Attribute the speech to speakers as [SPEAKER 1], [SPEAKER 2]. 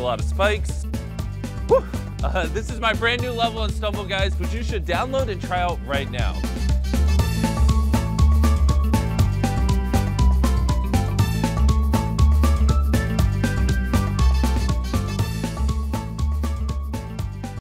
[SPEAKER 1] lot of spikes. Whew. This is my brand new level in Stumble, guys, which you should download and try out right now.